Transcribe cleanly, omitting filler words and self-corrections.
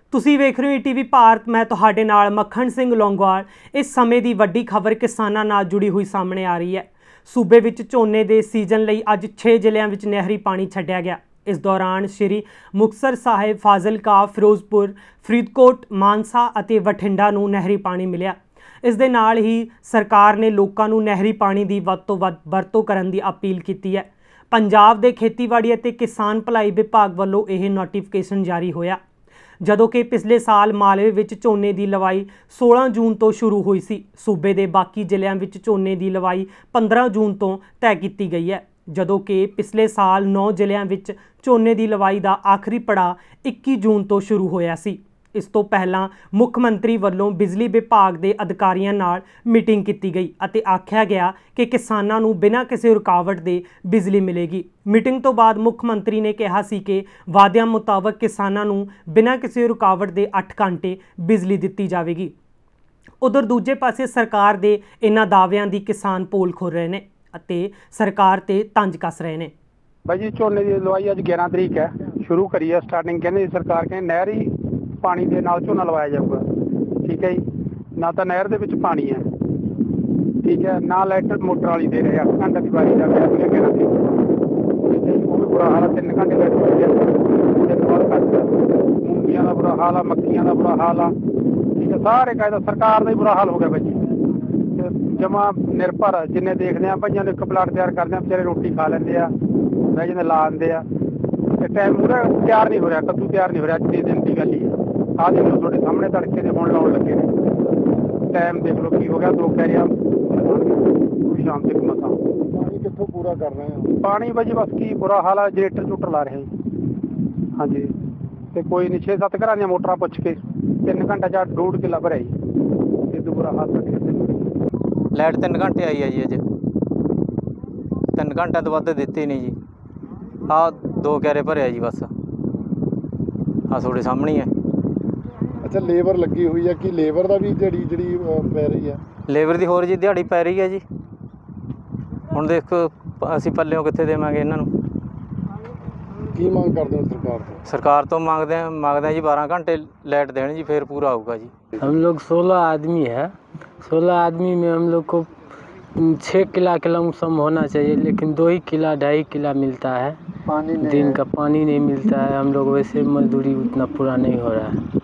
ਤੁਸੀਂ ਵੇਖ ਰਹੇ ਹੋ ਟੀਵੀ ਭਾਰਤ। ਮੈਂ ਤੁਹਾਡੇ ਨਾਲ ਮੱਖਣ ਸਿੰਘ ਲੌਂਗੋਵਾਲ। ਇਸ ਸਮੇਂ ਦੀ ਵੱਡੀ ਖਬਰ ਕਿਸਾਨਾਂ ਨਾਲ ਜੁੜੀ ਹੋਈ ਸਾਹਮਣੇ ਆ ਰਹੀ ਹੈ। ਸੂਬੇ ਵਿੱਚ ਝੋਨੇ ਦੇ ਸੀਜ਼ਨ ਲਈ ਅੱਜ 6 ਜ਼ਿਲ੍ਹਿਆਂ ਵਿੱਚ ਨਹਿਰੀ ਪਾਣੀ ਛੱਡਿਆ ਗਿਆ। ਇਸ ਦੌਰਾਨ ਸ਼੍ਰੀ ਮੁਕਤਸਰ ਸਾਹਿਬ, ਫਾਜ਼ਿਲਕਾ, ਫਿਰੋਜ਼ਪੁਰ, ਫਰੀਦਕੋਟ, ਮਾਨਸਾ ਅਤੇ ਬਠਿੰਡਾ ਨੂੰ ਨਹਿਰੀ ਪਾਣੀ ਮਿਲਿਆ। ਇਸ ਦੇ ਨਾਲ ਹੀ ਸਰਕਾਰ ਨੇ ਲੋਕਾਂ ਨੂੰ ਨਹਿਰੀ ਪਾਣੀ ਦੀ ਵੱਧ ਤੋਂ ਵੱਧ ਵਰਤੋਂ ਕਰਨ ਦੀ ਅਪੀਲ ਕੀਤੀ ਹੈ। ਪੰਜਾਬ ਦੇ ਖੇਤੀਬਾੜੀ ਅਤੇ ਕਿਸਾਨ ਭਲਾਈ ਵਿਭਾਗ ਵੱਲੋਂ ਇਹ ਨੋਟੀਫਿਕੇਸ਼ਨ ਜਾਰੀ ਹੋਇਆ। ਜਦੋਂ ਕਿ ਪਿਛਲੇ ਸਾਲ ਮਾਲਵੇ ਵਿੱਚ ਝੋਨੇ ਦੀ ਲਵਾਈ 16 ਜੂਨ ਤੋਂ ਸ਼ੁਰੂ ਹੋਈ ਸੀ। ਸੂਬੇ ਦੇ ਬਾਕੀ ਜ਼ਿਲ੍ਹਿਆਂ ਵਿੱਚ ਝੋਨੇ ਦੀ ਲਵਾਈ 15 ਜੂਨ ਤੋਂ ਤੈਅ ਕੀਤੀ ਗਈ ਹੈ, ਜਦੋਂ ਕਿ ਪਿਛਲੇ ਸਾਲ 9 ਜ਼ਿਲ੍ਹਿਆਂ ਵਿੱਚ ਝੋਨੇ ਦੀ ਲਵਾਈ ਦਾ ਆਖਰੀ ਪੜਾਅ 21 ਜੂਨ ਤੋਂ ਸ਼ੁਰੂ ਹੋਇਆ ਸੀ। ਇਸ ਤੋਂ ਪਹਿਲਾਂ ਮੁੱਖ ਮੰਤਰੀ ਵੱਲੋਂ ਬਿਜਲੀ ਵਿਭਾਗ ਦੇ ਅਧਿਕਾਰੀਆਂ ਨਾਲ ਮੀਟਿੰਗ ਕੀਤੀ ਗਈ ਅਤੇ ਆਖਿਆ ਗਿਆ ਕਿ ਕਿਸਾਨਾਂ ਨੂੰ ਬਿਨਾਂ ਕਿਸੇ ਰੁਕਾਵਟ ਦੇ ਬਿਜਲੀ ਮਿਲੇਗੀ। ਮੀਟਿੰਗ ਤੋਂ ਬਾਅਦ ਮੁੱਖ ਮੰਤਰੀ ਨੇ ਕਿਹਾ ਸੀ ਕਿ ਵਾਅਦਿਆਂ ਮੁਤਾਬਕ ਕਿਸਾਨਾਂ ਨੂੰ ਬਿਨਾਂ ਕਿਸੇ ਰੁਕਾਵਟ ਦੇ 8 ਘੰਟੇ ਬਿਜਲੀ ਦਿੱਤੀ ਜਾਵੇਗੀ। ਉਧਰ ਦੂਜੇ ਪਾਸੇ ਸਰਕਾਰ ਦੇ ਇਹਨਾਂ ਦਾਅਵਿਆਂ ਦੀ ਕਿਸਾਨ ਪੋਲ ਖੋਲ ਰਹੇ ਨੇ ਅਤੇ ਸਰਕਾਰ ਤੇ ਤੰਜ ਕੱਸ ਰਹੇ ਨੇ। भाई जी झोने की लवाई अज 11 तरीक है, शुरू करी है स्टार्टिंग। कहने सरकार कहने नहरी पानी के नाल झोना लवाया जाऊगा, ठीक है जी। ना तो नहर के पानी है, ठीक है, ना लाइट मोटर वाली दे रहे 8 घंटे की बारी जाके 11 तरीक वो भी बुरा हाल है। 3 घंटे लाइट मूंगियां का बुरा हाल है, मक्खियां का बुरा हाल है, ठीक है। सारे कहता सरकार का ही बुरा हाल हो गया भाई जी। जमा निर्भर जिन्हें देखते हैं भाइयों ने एक प्लाट तैयार करते हैं, बेचारे रोटी खा लेंगे, बह जाते ला आते हैं। टाइम पूरा तैयार नहीं हो रहा, कद्दू तैयार नहीं हो रहा। अज के दिन की गल ही आ देख लो, थोड़े सामने तड़के से होने लाने लगे ने। टाइम देख लो की हो गया, 2 कैरियां शाम तक मसा। पानी कितों पूरा कर रहे हैं? पानी भाई बस की बुरा हाल है, जनरेटर चूटर ला रहे हैं। हाँ जी, तो कोई नहीं 6-7 घर दी मोटर पुछ के 3 घंटे 1.5 किला भरिया जी। इतना बुरा हाल लाइट 3 घंटे आई है जी। अज 3 घंटे तो वध दिती नहीं जी। आ 2 क्यारे भरिया जी, बस आ थोड़े सामने है। अच्छा, लेबर लगी हुई है कि लेबर का भी दिहाड़ी जी पै रही है? लेबर की होर जी दिहाड़ी पै रही है जी। हुण देखो असीं पल्लियों कित्थे देवांगे इन्हां नूं। की मांग करते हो सरकार तो? सरकार तो मांगते हैं जी 12 घंटे लाइट देण जी, फिर पूरा होगा जी। हम लोग 16 आदमी है। 16 आदमी में हम लोग को 6 किला का लमसम होना चाहिए, लेकिन 2 ही किला 2.5 किला मिलता है। पानी दिन का पानी नहीं मिलता है। हम लोग वैसे मजदूरी उतना पूरा नहीं हो रहा है।